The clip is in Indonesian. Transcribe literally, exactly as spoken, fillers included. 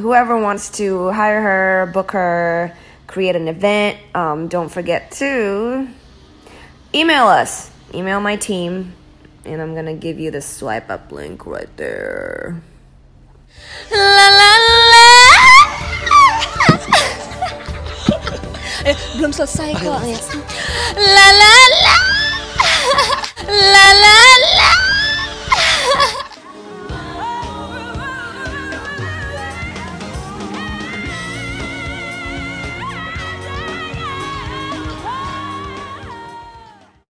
whoever wants to hire her, book her, create an event, um, don't forget to email us. Email my team. And I'm gonna give you the swipe up link right there. La la la. Eh, belum selesai kok, Agnez. La la la. La la